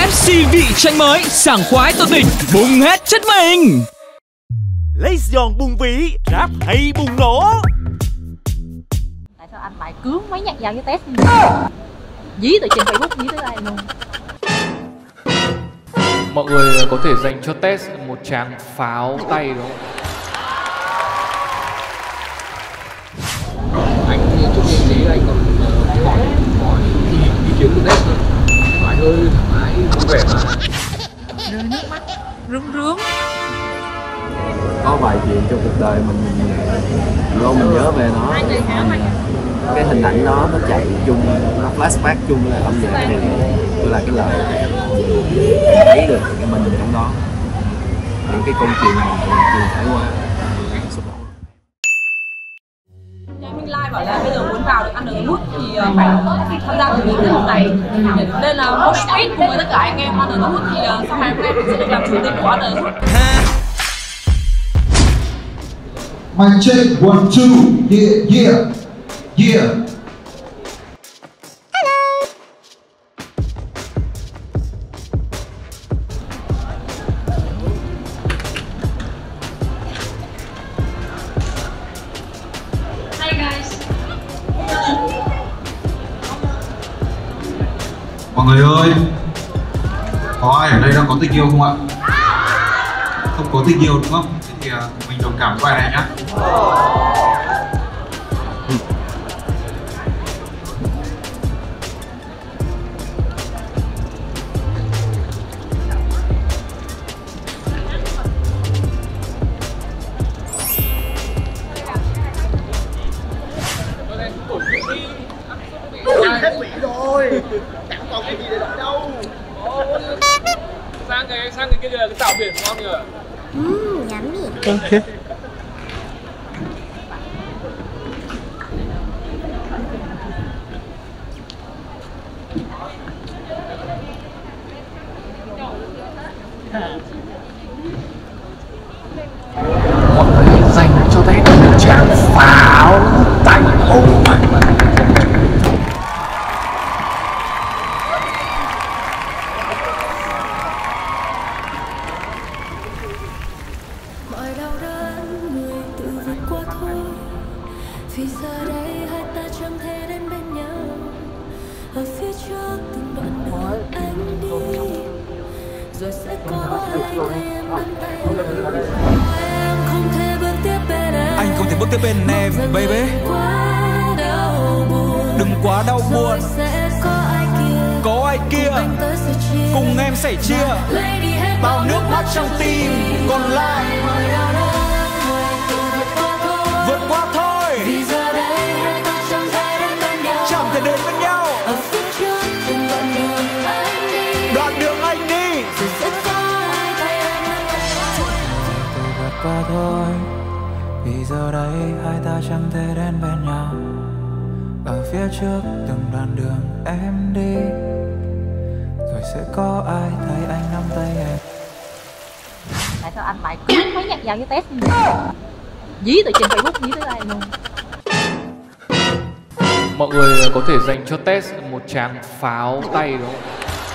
FC vị tranh mới, sảng khoái tột đỉnh, bùng hết chất mình. Lấy giòn bùng vỉ, rap hay bùng nổ. Tại sao anh lại cướp mấy nhạc vào với test dí từ trên Facebook dí tới đây luôn. Mọi người có thể dành cho test một tràng pháo tay đúng không? Anh thì trước khi tí anh còn hỏi ý kiến của test thôi, hỏi hơi thoải mái vui vẻ mà. Rơi nước mắt rướm rướm. Có vài chuyện trong cuộc đời mình lâu mình nhớ về nó, cái hình ảnh đó nó chạy chung, nó flashback chung với lại âm nhạc thì tôi là cái lời thấy được cái mình trong đó, những cái câu chuyện mình từng trải qua. Minh Lai bảo là bây giờ muốn vào được Underwood thì phải tham gia từ những tiết mục này, nên là một speed cùng với tất cả anh em Underwood thì sau này em sẽ được làm chủ tịch của Underwood. Mic check 1 2 yeah. Hi guys. Mọi người ơi, có ai ở đây đang có tình yêu không ạ? Không có tình yêu đúng không? Thế thì mình đồng cảm với bài này nhá. Hết vị rồi, chẳng còn cái gì để đợi đâu. Sang cái kia kìa, cái tảo biển ngon kìa. Yummy. Ok. Mọi người dành cho test một tràng pháo tay. Mọi đau đớn người tự vượt qua thôi, vì giờ đây hai ta chẳng thể đến bên nhau. Ở phía trước từng đoạn đường anh đi, rồi sẽ có ai thay em nắm tay. Em không thể bước tiếp bên em, Anh không thể bước tiếp bên em, baby. quá đau buồn. Đừng quá đau buồn, Rồi sẽ có ai kia có ai kia cùng em sẻ chia bao nước mắt trong tim. Còn lại vượt qua thôi, vì giờ đây hai ta chẳng thể đến bên nhau. chẳng thể đến với nhau. Ở phía trước từng đoạn đường anh đi, Đoạn đường anh đi, rồi sẽ có ai thay em nắm tay. Tôi vượt qua thôi, vì giờ đây hai ta chẳng thể đến bên nhau. Ở phía trước từng đoạn đường em đi, rồi sẽ có ai thay anh nắm tay em. Tại sao anh lại cướp mấy nhạc vào với test dí từ trên Facebook dí tới đây luôn. Mọi người có thể dành cho test một tràng pháo tay đúng không?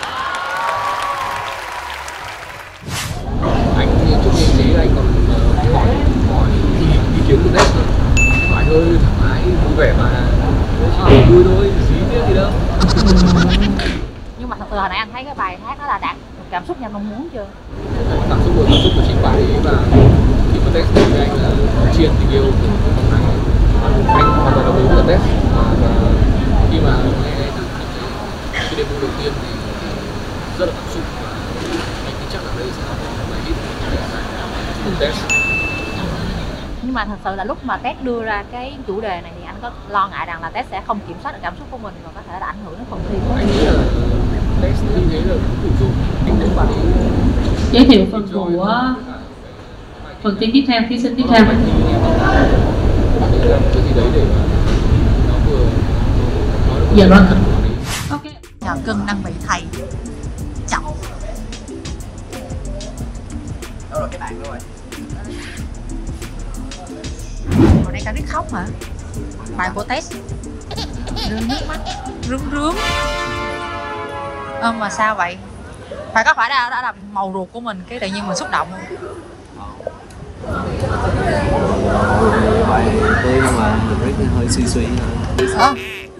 Anh thì trước khi tí anh còn hỏi ý kiến của test thôi, hỏi hơi thoải mái vui vẻ mà. Vui thôi, dí biết gì đâu. Nhưng mà thật sự hồi nãy anh thấy cái bài hát đó là đạt cảm xúc như mong muốn chưa? Cảm xúc của chính bạn ấy, và khi mà test thì anh là truyền tình yêu của hôm nay. Anh hoàn toàn đồng ý với test, và khi mà nghe cái demo đầu tiên thì rất là cảm xúc, và anh tin chắc là đây sẽ là một bài hit của test. Nhưng mà thật sự là lúc mà Test đưa ra cái chủ đề này thì anh có lo ngại rằng là Test sẽ không kiểm soát được cảm xúc của mình và có thể là ảnh hưởng đến phần thi của Anh nghĩ là test như thế là đủ dùng. Anh muốn bạn ấy Giới thiệu phần của phần thi tiếp theo, thí sinh tiếp theo. bạn ấy làm cái gì đấy để mà nó vừa nói được. Dạ vâng. Ok. Nhờ cưng đang bị thầy chọc. Đâu rồi cái bạn rồi. Hồi đây tao biết khóc hả? Bài của Test rơi nước mắt rướm rướm. Mà sao vậy? Phải có phải đã là màu ruột của mình cái tự nhiên mình xúc động không? Bài tôi mà rất hơi suy suy thôi.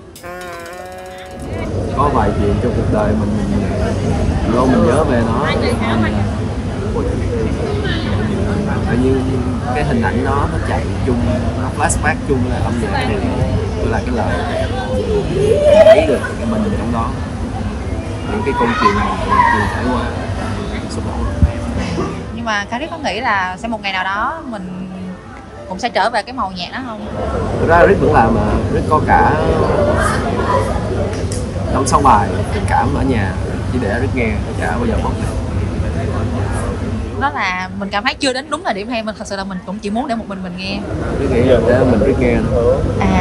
Có vài chuyện trong cuộc đời mình lâu mình nhớ về nó, tự nhiên cái hình ảnh đó nó chạy chung, nó flashback chung là âm nhạc thì tôi là cái lời thấy được cái mình trong đó, những cái câu chuyện mà mình trải qua. Nhưng mà Karis có nghĩ là sẽ một ngày nào đó mình cũng sẽ trở về cái màu nhạc đó không? Thực ra Rick vẫn làm mà, Rick có cả đóng xong bài tình cảm ở nhà chỉ để Rick nghe, chả bao giờ bóc được. Đó là mình cảm thấy chưa đến đúng thời điểm hay mình thật sự là mình cũng chỉ muốn để một mình nghe. Rick nghĩ là để mình Rick nghe thôi.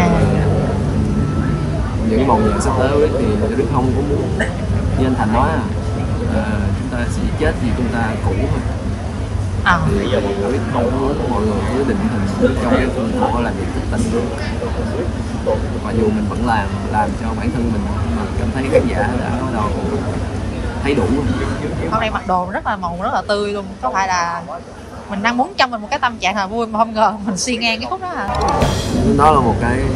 Những màu nhạc sắp tới của Rick thì Rick không có muốn, như anh Thành nói chúng ta sẽ chết vì chúng ta cũ thôi. Thì giờ Rick không muốn mọi người cứ định hình trong cái khuôn khổ là việc thất tình. Và dù mình vẫn làm cho bản thân mình cảm thấy khán giả đã bắt đầu thấy đủ rồi. Hôm nay mặc đồ rất là tươi luôn, có phải là mình đang muốn cho mình một cái tâm trạng là vui mà không ngờ mình suy ngang cái khúc đó hả? Đó là một cái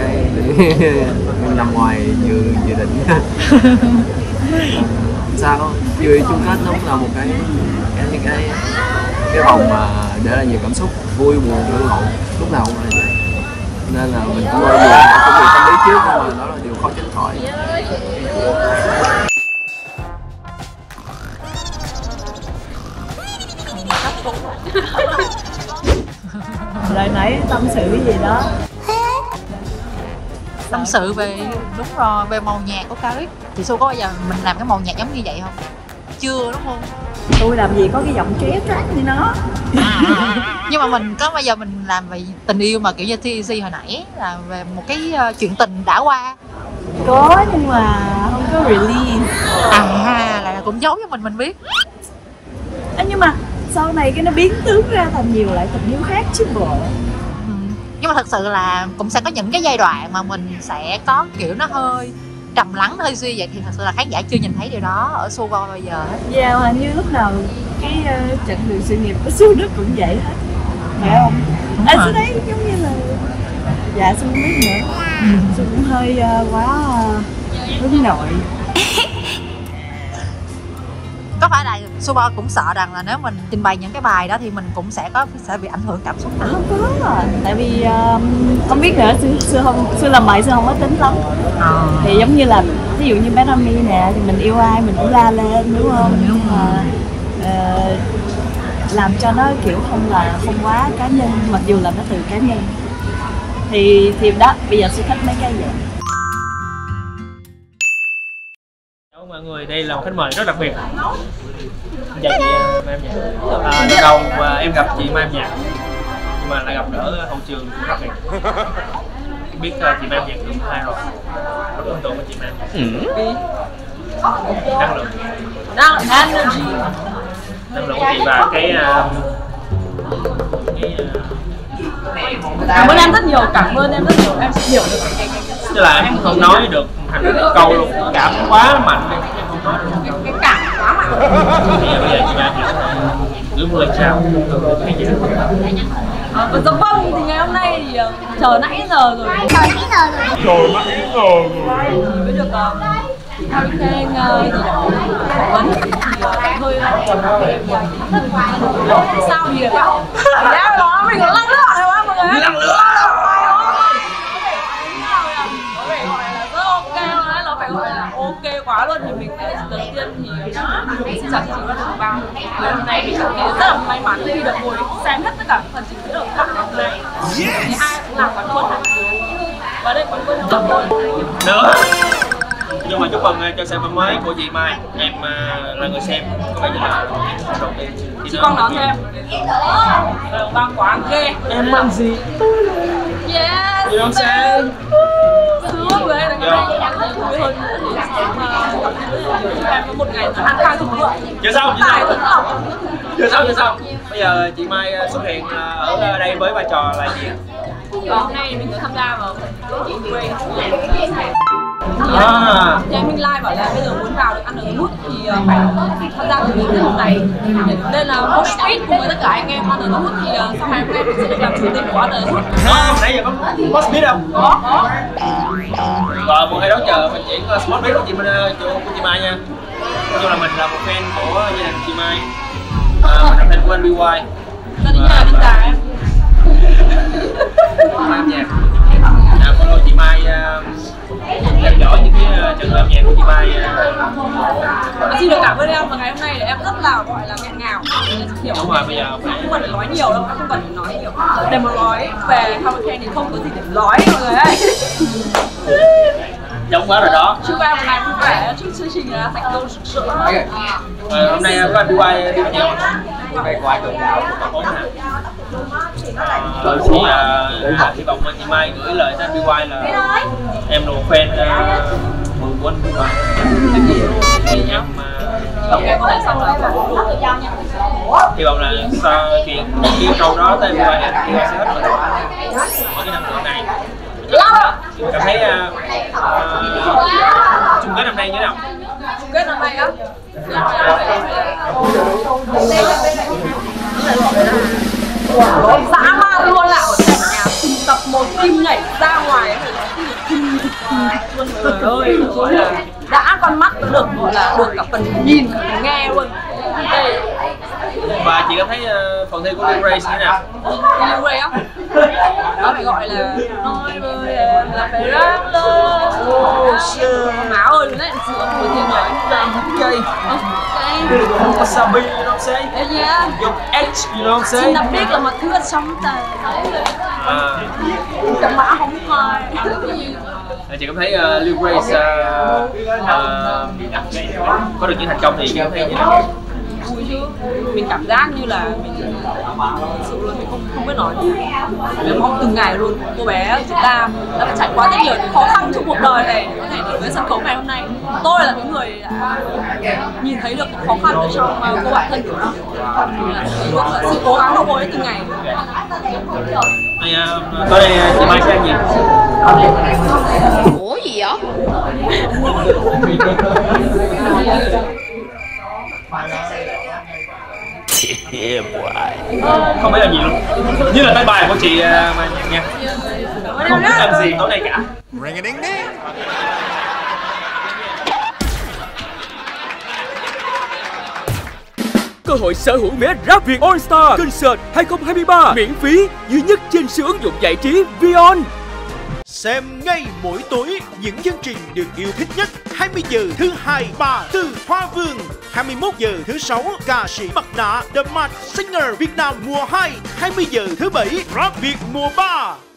nằm ngoài dự định. Sao chưa chung kết nó cũng là một cái vòng mà để lại nhiều cảm xúc, vui buồn lẫn lộn lúc nào cũng là vậy, nên là mình cũng bao giờ chuẩn bị tâm lý trước, nhưng mà đó là điều khó tránh khỏi. Lời nãy tâm sự cái gì đó? Tâm sự về, đúng rồi, về màu nhạc của Karis. Thì Su có bao giờ mình làm cái màu nhạc giống như vậy không? Chưa đúng không? Tôi làm gì có cái giọng kéo track như nó. Nhưng mà mình có bao giờ mình làm về tình yêu mà kiểu như TC hồi nãy là về một cái chuyện tình đã qua? Có nhưng mà không có release. Là cũng giấu cho mình biết. Nhưng mà sau này cái nó biến tướng ra thành nhiều loại tình yêu khác chứ bộ. Nhưng mà thật sự là cũng sẽ có những cái giai đoạn mà mình sẽ có kiểu nó hơi trầm lắng, hơi suy vậy, thì thật sự là khán giả chưa nhìn thấy điều đó ở Su bao giờ hết. Dạ, mà như lúc nào cái chặng đường sự nghiệp của Su nó cũng vậy hết, phải không? Su thấy giống như là dạ Su không biết nữa. Su cũng hơi quá hướng nội. Có phải là Subo cũng sợ rằng là nếu mình trình bày những cái bài đó thì mình cũng sẽ bị ảnh hưởng cảm xúc hả? Không có, tại vì không biết nữa, xưa làm bài xưa không có tính lắm. Thì giống như là ví dụ như bé Rami nè, thì mình yêu ai mình cũng la lên đúng không? Nhưng mà làm cho nó kiểu không quá cá nhân, mặc dù là nó từ cá nhân. Thì đó, bây giờ sẽ thích mấy cái vậy. Mọi người, đây là một khách mời rất đặc biệt. Chào chị Mai Âm Nhạc. Lần đầu mà em gặp chị Mai Âm Nhạc, nhưng mà lại gặp ở hậu trường rất biệt. Biết chị Mai Âm Nhạc được 2 rồi, rất ấn tượng với chị Mai Âm Nhạc. Năng lượng của chị và cái cảm ơn em rất nhiều, em sẽ hiểu được tức là em không nói được thành một câu luôn, cảm quá mạnh đi, em không nói được cái cảm quá mạnh. Thì bây giờ chị Mai gửi một lời chào khán giả. Vâng, thì ngày hôm nay thì chờ nãy giờ rồi. Mới được Hurricane phỏng vấn thì hơi sao gì ạ? Đã đó mình có lăng lửa rồi á mọi người. Lăng lửa. Nó phải gọi là ok quá luôn, thì mình đầu tiên thì xin chào chị Văn Trường Bao. Hôm nay mình cảm thấy rất là may mắn khi được ngồi xem hết tất cả phần trình diễn ở các ngày hôm nay. Thì ai cũng làm quán quân và đây quán quân nữa. Nhưng mà chúc mừng cho sản phẩm mới của chị Mai. Em là người xem, có vẻ như là em đầu tiên. Chị con đón cho em. Băng quá ghê. Em mang gì? Yes. You don't say. Sướng với em vui hơn. Em có một ngày ăn khai thùng lượng. Chưa xong. Bây giờ chị Mai xuất hiện ở đây với vai trò là gì? Hôm nay mình có tham gia vào thì anh Minh Lai bảo là bây giờ muốn vào được ăn ở nút thì phải tham gia cái tiết mục này, nên là Mosh Pit cùng với tất cả anh em ăn ở nút thì sau này hôm nay mình sẽ được làm chủ tịch của ăn ở nút. Nãy giờ có Mosh Pit không? Có. Rồi một ngày đó chờ mình diễn Mosh Pit của chị Mai nha. Nói chung là mình là một fan của gia đình chị Mai, mình là fan của anh BY. Gia đình nhà bên già em. Mai âm nhạc. Follow chị Mai theo dõi những cái chương trình âm nhạc của chị Mai. Xin được cảm ơn em, và ngày hôm nay là em rất là gọi là nghẹn ngào. Đúng rồi, bây giờ không cần phải nói nhiều đâu, em không cần phải nói nhiều. Để mà nói về Hurricane thì không có gì để nói mọi người ơi. Giống quá rồi đó. Chúc em một ngày vui vẻ, chúc chương trình thành công rực rỡ. Hôm nay có anh BY đi bao nhiêu? Đây của ai được đạo hy vọng chị Mai gửi lời đến BY là em là một fan mừng của anh BY. Hy vọng là sau chuyện câu đó tới BY sẽ hết rồi. Mỗi cái năm tượng này cảm thấy chung kết năm nay như thế nào? Chung kết năm nay á? Dã man luôn, là ở thành nhà từng tập một kim nhảy ra ngoài luôn rồi ơi, gọi là đã con mắt được, gọi là được cả phần nhìn cả phần nghe luôn. Đây. Và chị cảm thấy phần thi của Lil Ray như thế nào? Lil Ray á? Nó phải gọi là nói với em là phải ráng lên. Má ơi, nó lại sửa một tiếng nói. Okay. Wasabi, you know what I'm saying? Yeah. Dùng H, you know what I'm saying? Xin đặc biệt là một thứ sống tệ. Cảm mã không coi. Chị cảm thấy Lil Ray có được những thành công thì chị cảm thấy như thế nào? Vui chứ, mình cảm giác như là mình thực sự luôn, mình không biết nói gì. Mình mong từng ngày luôn. Cô bé chúng ta đã phải trải qua rất nhiều khó khăn trong cuộc đời này để có thể đến với sân khấu ngày hôm nay. Tôi là cái người đã nhìn thấy được khó khăn ở trong cô bạn thân của mình, sự cố gắng của cô ấy từng ngày. Tối nay chị Mai sẽ ăn gì? Ủa gì vậy? Không biết làm gì luôn, như là tay bài của chị Mai nha. Không biết làm gì tối nay cả. Cơ hội sở hữu vé Rap Việt All Star Concert 2023 miễn phí duy nhất trên sự ứng dụng giải trí Vion. Xem ngay mỗi tối những chương trình được yêu thích nhất. 20 giờ thứ 2, 3 từ Hoa Vương. 21 giờ thứ 6, ca sĩ Mặt Nạ The Masked Singer Việt Nam mùa 2. 20 giờ thứ 7, Rap Việt mùa 3.